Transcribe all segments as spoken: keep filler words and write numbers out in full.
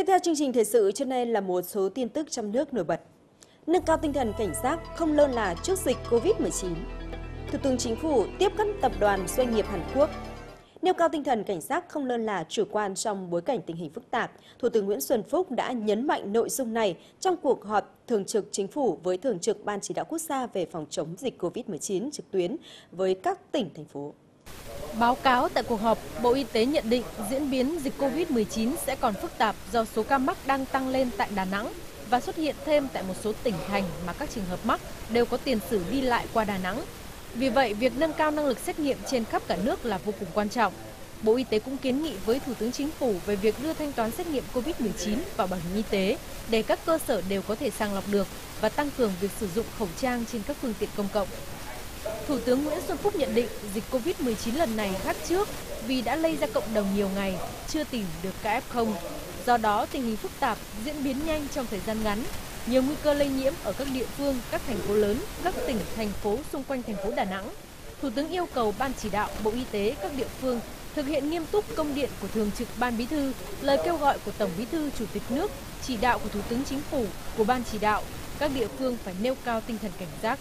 Tiếp theo chương trình thời sự cho nên là một số tin tức trong nước nổi bật. Nâng cao tinh thần cảnh giác, không lơ là trước dịch Covid mười chín. Thủ tướng Chính phủ tiếp các tập đoàn doanh nghiệp Hàn Quốc. Nêu cao tinh thần cảnh giác, không lơ là chủ quan trong bối cảnh tình hình phức tạp, Thủ tướng Nguyễn Xuân Phúc đã nhấn mạnh nội dung này trong cuộc họp thường trực Chính phủ với Thường trực Ban Chỉ đạo Quốc gia về phòng chống dịch Covid mười chín trực tuyến với các tỉnh, thành phố. Báo cáo tại cuộc họp, Bộ Y tế nhận định diễn biến dịch Covid mười chín sẽ còn phức tạp do số ca mắc đang tăng lên tại Đà Nẵng và xuất hiện thêm tại một số tỉnh thành mà các trường hợp mắc đều có tiền sử đi lại qua Đà Nẵng. Vì vậy, việc nâng cao năng lực xét nghiệm trên khắp cả nước là vô cùng quan trọng. Bộ Y tế cũng kiến nghị với Thủ tướng Chính phủ về việc đưa thanh toán xét nghiệm Covid mười chín vào bảo hiểm y tế để các cơ sở đều có thể sàng lọc được và tăng cường việc sử dụng khẩu trang trên các phương tiện công cộng. Thủ tướng Nguyễn Xuân Phúc nhận định dịch Covid mười chín lần này khác trước vì đã lây ra cộng đồng nhiều ngày, chưa tìm được ca ép không. Do đó, tình hình phức tạp, diễn biến nhanh trong thời gian ngắn, nhiều nguy cơ lây nhiễm ở các địa phương, các thành phố lớn, các tỉnh, thành phố xung quanh thành phố Đà Nẵng. Thủ tướng yêu cầu Ban Chỉ đạo, Bộ Y tế, các địa phương thực hiện nghiêm túc công điện của Thường trực Ban Bí thư, lời kêu gọi của Tổng Bí thư Chủ tịch nước, chỉ đạo của Thủ tướng Chính phủ, của Ban Chỉ đạo, các địa phương phải nêu cao tinh thần cảnh giác.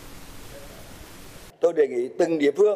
Tôi đề nghị từng địa phương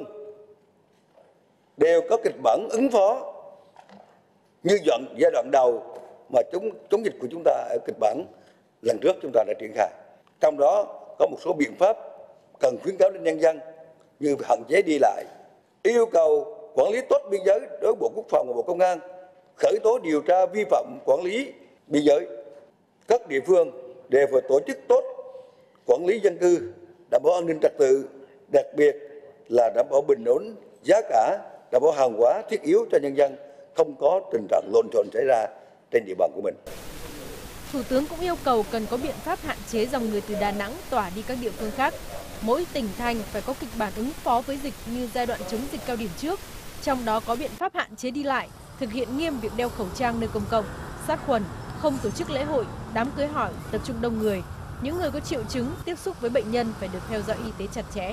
đều có kịch bản ứng phó như đoạn, giai đoạn đầu mà chống, chống dịch của chúng ta ở kịch bản lần trước chúng ta đã triển khai. Trong đó có một số biện pháp cần khuyến cáo đến nhân dân như hạn chế đi lại, yêu cầu quản lý tốt biên giới đối với Bộ Quốc phòng và Bộ Công an, khởi tố điều tra vi phạm quản lý biên giới. Các địa phương đều phải tổ chức tốt quản lý dân cư, đảm bảo an ninh trật tự, đặc biệt là đảm bảo bình ổn giá cả, đảm bảo hàng hóa thiết yếu cho nhân dân, không có tình trạng lộn xộn xảy ra trên địa bàn của mình. Thủ tướng cũng yêu cầu cần có biện pháp hạn chế dòng người từ Đà Nẵng tỏa đi các địa phương khác. Mỗi tỉnh thành phải có kịch bản ứng phó với dịch như giai đoạn chống dịch cao điểm trước, trong đó có biện pháp hạn chế đi lại, thực hiện nghiêm việc đeo khẩu trang nơi công cộng, sát khuẩn, không tổ chức lễ hội, đám cưới hỏi, tập trung đông người. Những người có triệu chứng tiếp xúc với bệnh nhân phải được theo dõi y tế chặt chẽ.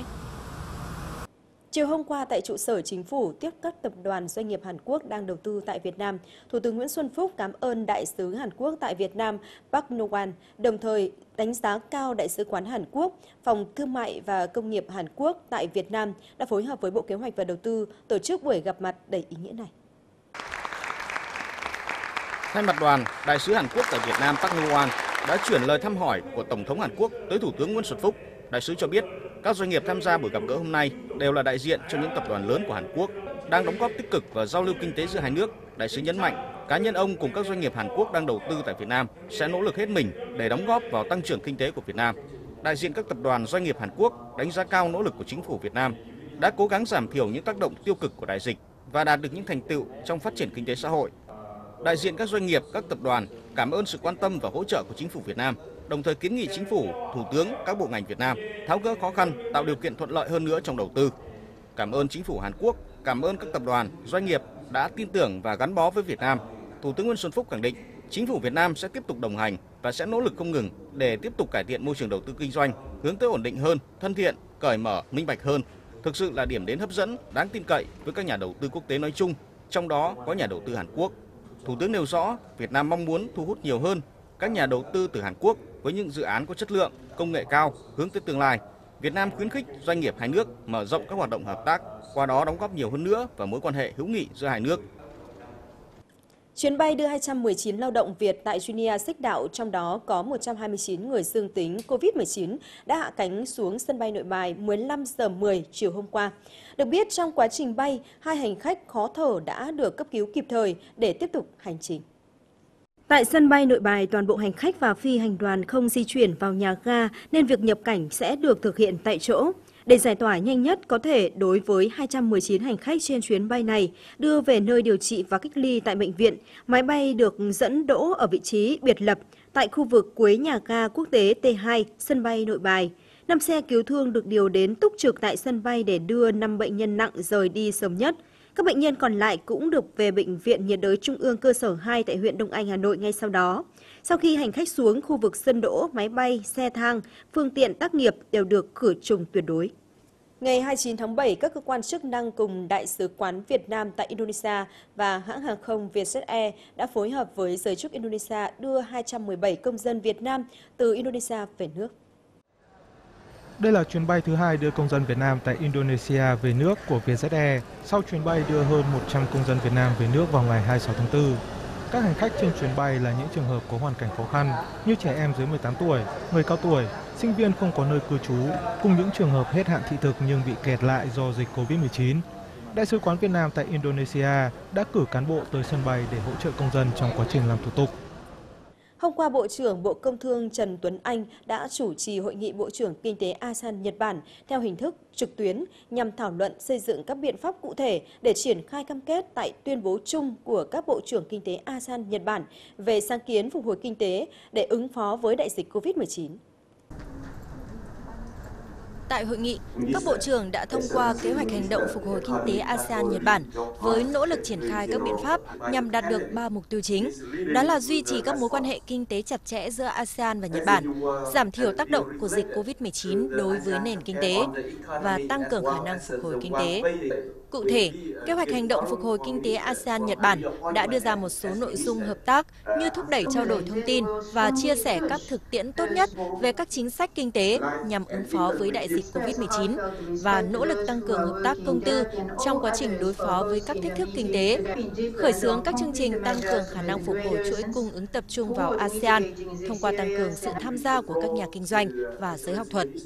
Chiều hôm qua tại trụ sở Chính phủ tiếp các tập đoàn doanh nghiệp Hàn Quốc đang đầu tư tại Việt Nam, Thủ tướng Nguyễn Xuân Phúc cảm ơn Đại sứ Hàn Quốc tại Việt Nam Park No-wan, đồng thời đánh giá cao Đại sứ quán Hàn Quốc, Phòng Thương mại và Công nghiệp Hàn Quốc tại Việt Nam đã phối hợp với Bộ Kế hoạch và Đầu tư tổ chức buổi gặp mặt đầy ý nghĩa này. Thay mặt đoàn, Đại sứ Hàn Quốc tại Việt Nam Park No-wan đã chuyển lời thăm hỏi của Tổng thống Hàn Quốc tới Thủ tướng Nguyễn Xuân Phúc. Đại sứ cho biết, các doanh nghiệp tham gia buổi gặp gỡ hôm nay đều là đại diện cho những tập đoàn lớn của Hàn Quốc, đang đóng góp tích cực vào giao lưu kinh tế giữa hai nước. Đại sứ nhấn mạnh, cá nhân ông cùng các doanh nghiệp Hàn Quốc đang đầu tư tại Việt Nam sẽ nỗ lực hết mình để đóng góp vào tăng trưởng kinh tế của Việt Nam. Đại diện các tập đoàn doanh nghiệp Hàn Quốc đánh giá cao nỗ lực của chính phủ Việt Nam đã cố gắng giảm thiểu những tác động tiêu cực của đại dịch và đạt được những thành tựu trong phát triển kinh tế xã hội. Đại diện các doanh nghiệp, các tập đoàn cảm ơn sự quan tâm và hỗ trợ của chính phủ Việt Nam, đồng thời kiến nghị chính phủ, thủ tướng, các bộ ngành Việt Nam tháo gỡ khó khăn, tạo điều kiện thuận lợi hơn nữa trong đầu tư. Cảm ơn chính phủ Hàn Quốc, cảm ơn các tập đoàn, doanh nghiệp đã tin tưởng và gắn bó với Việt Nam. Thủ tướng Nguyễn Xuân Phúc khẳng định, chính phủ Việt Nam sẽ tiếp tục đồng hành và sẽ nỗ lực không ngừng để tiếp tục cải thiện môi trường đầu tư kinh doanh, hướng tới ổn định hơn, thân thiện, cởi mở, minh bạch hơn, thực sự là điểm đến hấp dẫn, đáng tin cậy với các nhà đầu tư quốc tế nói chung, trong đó có nhà đầu tư Hàn Quốc. Thủ tướng nêu rõ, Việt Nam mong muốn thu hút nhiều hơn các nhà đầu tư từ Hàn Quốc với những dự án có chất lượng, công nghệ cao, hướng tới tương lai. Việt Nam khuyến khích doanh nghiệp hai nước mở rộng các hoạt động hợp tác, qua đó đóng góp nhiều hơn nữa vào mối quan hệ hữu nghị giữa hai nước. Chuyến bay đưa hai trăm mười chín lao động Việt tại Junia Xích Đạo, trong đó có một trăm hai mươi chín người dương tính Covid mười chín, đã hạ cánh xuống sân bay Nội Bài mười lăm giờ mười chiều hôm qua. Được biết, trong quá trình bay, hai hành khách khó thở đã được cấp cứu kịp thời để tiếp tục hành trình. Tại sân bay Nội Bài, toàn bộ hành khách và phi hành đoàn không di chuyển vào nhà ga nên việc nhập cảnh sẽ được thực hiện tại chỗ. Để giải tỏa nhanh nhất có thể đối với hai trăm mười chín hành khách trên chuyến bay này đưa về nơi điều trị và cách ly tại bệnh viện, máy bay được dẫn đỗ ở vị trí biệt lập tại khu vực cuối nhà ga quốc tế T hai, sân bay Nội Bài. năm xe cứu thương được điều đến túc trực tại sân bay để đưa năm bệnh nhân nặng rời đi sớm nhất. Các bệnh nhân còn lại cũng được về Bệnh viện nhiệt đới Trung ương cơ sở hai tại huyện Đông Anh, Hà Nội ngay sau đó. Sau khi hành khách xuống khu vực sân đỗ, máy bay, xe thang, phương tiện tác nghiệp đều được khử trùng tuyệt đối. Ngày hai mươi chín tháng bảy, các cơ quan chức năng cùng Đại sứ quán Việt Nam tại Indonesia và hãng hàng không Vietjet Air đã phối hợp với giới chức Indonesia đưa hai trăm mười bảy công dân Việt Nam từ Indonesia về nước. Đây là chuyến bay thứ hai đưa công dân Việt Nam tại Indonesia về nước của Vietjet Air sau chuyến bay đưa hơn một trăm công dân Việt Nam về nước vào ngày hai mươi sáu tháng tư. Các hành khách trên chuyến bay là những trường hợp có hoàn cảnh khó khăn như trẻ em dưới mười tám tuổi, người cao tuổi, sinh viên không có nơi cư trú, cùng những trường hợp hết hạn thị thực nhưng bị kẹt lại do dịch Covid mười chín. Đại sứ quán Việt Nam tại Indonesia đã cử cán bộ tới sân bay để hỗ trợ công dân trong quá trình làm thủ tục. Hôm qua, Bộ trưởng Bộ Công Thương Trần Tuấn Anh đã chủ trì hội nghị Bộ trưởng Kinh tế a sê an Nhật Bản theo hình thức trực tuyến nhằm thảo luận xây dựng các biện pháp cụ thể để triển khai cam kết tại tuyên bố chung của các Bộ trưởng Kinh tế a sê an Nhật Bản về sáng kiến phục hồi kinh tế để ứng phó với đại dịch Covid mười chín. Tại hội nghị, các bộ trưởng đã thông qua kế hoạch hành động phục hồi kinh tế a sê an Nhật Bản với nỗ lực triển khai các biện pháp nhằm đạt được ba mục tiêu chính. Đó là duy trì các mối quan hệ kinh tế chặt chẽ giữa a sê an và Nhật Bản, giảm thiểu tác động của dịch Covid mười chín đối với nền kinh tế và tăng cường khả năng phục hồi kinh tế. Cụ thể, kế hoạch hành động phục hồi kinh tế a sê an Nhật Bản đã đưa ra một số nội dung hợp tác như thúc đẩy trao đổi thông tin và chia sẻ các thực tiễn tốt nhất về các chính sách kinh tế nhằm ứng phó với đại dịch Covid mười chín và nỗ lực tăng cường hợp tác công tư trong quá trình đối phó với các thách thức kinh tế, khởi xướng các chương trình tăng cường khả năng phục hồi chuỗi cung ứng tập trung vào a sê an thông qua tăng cường sự tham gia của các nhà kinh doanh và giới học thuật.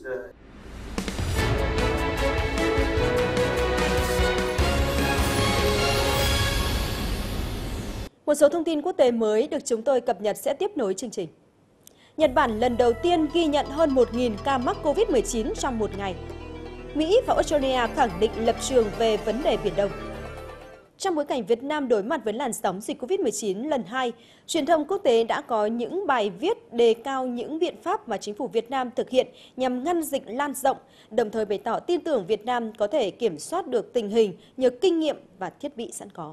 Một số thông tin quốc tế mới được chúng tôi cập nhật sẽ tiếp nối chương trình. Nhật Bản lần đầu tiên ghi nhận hơn một nghìn ca mắc Covid mười chín trong một ngày. Mỹ và Australia khẳng định lập trường về vấn đề Biển Đông. Trong bối cảnh Việt Nam đối mặt với làn sóng dịch Covid mười chín lần hai, truyền thông quốc tế đã có những bài viết đề cao những biện pháp mà chính phủ Việt Nam thực hiện nhằm ngăn dịch lan rộng, đồng thời bày tỏ tin tưởng Việt Nam có thể kiểm soát được tình hình nhờ kinh nghiệm và thiết bị sẵn có.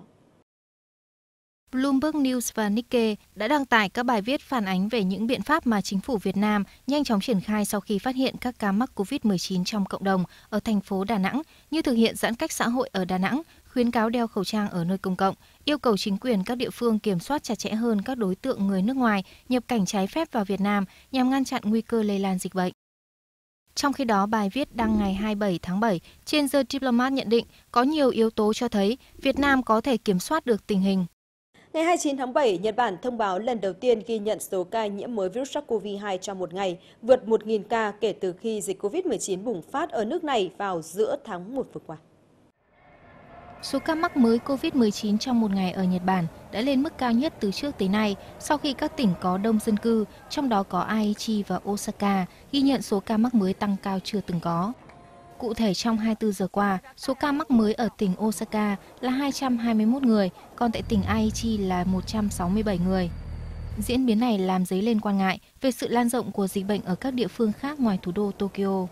Bloomberg News và Nikkei đã đăng tải các bài viết phản ánh về những biện pháp mà chính phủ Việt Nam nhanh chóng triển khai sau khi phát hiện các ca mắc Covid mười chín trong cộng đồng ở thành phố Đà Nẵng, như thực hiện giãn cách xã hội ở Đà Nẵng, khuyến cáo đeo khẩu trang ở nơi công cộng, yêu cầu chính quyền các địa phương kiểm soát chặt chẽ hơn các đối tượng người nước ngoài nhập cảnh trái phép vào Việt Nam nhằm ngăn chặn nguy cơ lây lan dịch bệnh. Trong khi đó, bài viết đăng ngày hai mươi bảy tháng bảy trên The Diplomat nhận định có nhiều yếu tố cho thấy Việt Nam có thể kiểm soát được tình hình. Ngày hai mươi chín tháng bảy, Nhật Bản thông báo lần đầu tiên ghi nhận số ca nhiễm mới virus SARS-xê o vê hai trong một ngày, vượt một nghìn ca kể từ khi dịch Covid mười chín bùng phát ở nước này vào giữa tháng một vừa qua. Số ca mắc mới Covid mười chín trong một ngày ở Nhật Bản đã lên mức cao nhất từ trước tới nay sau khi các tỉnh có đông dân cư, trong đó có Aichi và Osaka, ghi nhận số ca mắc mới tăng cao chưa từng có. Cụ thể, trong hai mươi tư giờ qua, số ca mắc mới ở tỉnh Osaka là hai trăm hai mươi mốt người, còn tại tỉnh Aichi là một trăm sáu mươi bảy người. Diễn biến này làm dấy lên quan ngại về sự lan rộng của dịch bệnh ở các địa phương khác ngoài thủ đô Tokyo.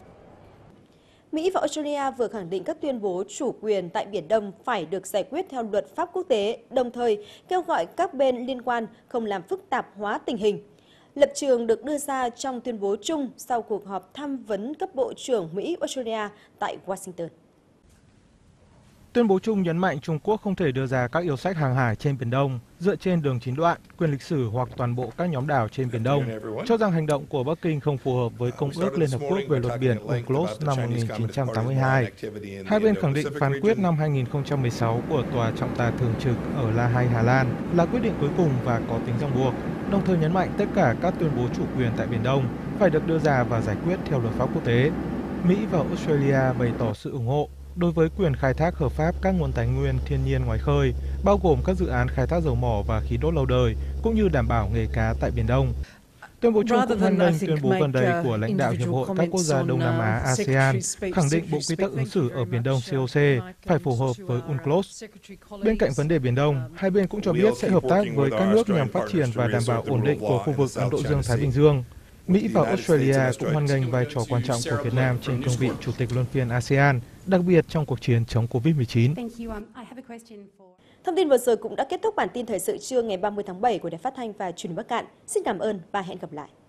Mỹ và Australia vừa khẳng định các tuyên bố chủ quyền tại Biển Đông phải được giải quyết theo luật pháp quốc tế, đồng thời kêu gọi các bên liên quan không làm phức tạp hóa tình hình. Lập trường được đưa ra trong tuyên bố chung sau cuộc họp tham vấn cấp bộ trưởng Mỹ-Australia tại Washington. Tuyên bố chung nhấn mạnh Trung Quốc không thể đưa ra các yêu sách hàng hải trên Biển Đông dựa trên đường chín đoạn, quyền lịch sử hoặc toàn bộ các nhóm đảo trên Biển Đông, cho rằng hành động của Bắc Kinh không phù hợp với Công ước Liên Hợp Quốc về luật biển UNCLOS năm một nghìn chín trăm tám mươi hai. Hai bên khẳng định phán quyết năm hai nghìn không trăm mười sáu của Tòa trọng tài thường trực ở La Hay, Hà Lan là quyết định cuối cùng và có tính ràng buộc, đồng thời nhấn mạnh tất cả các tuyên bố chủ quyền tại Biển Đông phải được đưa ra và giải quyết theo luật pháp quốc tế. Mỹ và Australia bày tỏ sự ủng hộ đối với quyền khai thác hợp pháp các nguồn tài nguyên thiên nhiên ngoài khơi, bao gồm các dự án khai thác dầu mỏ và khí đốt lâu đời, cũng như đảm bảo nghề cá tại Biển Đông. Tuyên bố chung cũng hoan nghênh tuyên bố gần đây của lãnh đạo Hiệp hội các quốc gia Đông Nam Á a sê an, khẳng định Bộ Quy tắc ứng xử ở Biển Đông xê o xê phải phù hợp với UNCLOS. Bên cạnh vấn đề Biển Đông, hai bên cũng cho biết sẽ hợp tác với các nước nhằm phát triển và đảm bảo ổn định của khu vực Ấn Độ Dương-Thái Bình Dương. Mỹ và Australia cũng hoan nghênh vai trò quan trọng của Việt Nam trên cương vị Chủ tịch luân phiên a sê an, đặc biệt trong cuộc chiến chống Covid mười chín. Thông tin vừa rồi cũng đã kết thúc bản tin thời sự trưa ngày ba mươi tháng bảy của Đài Phát thanh và Truyền hình Bắc Cạn. Xin cảm ơn và hẹn gặp lại.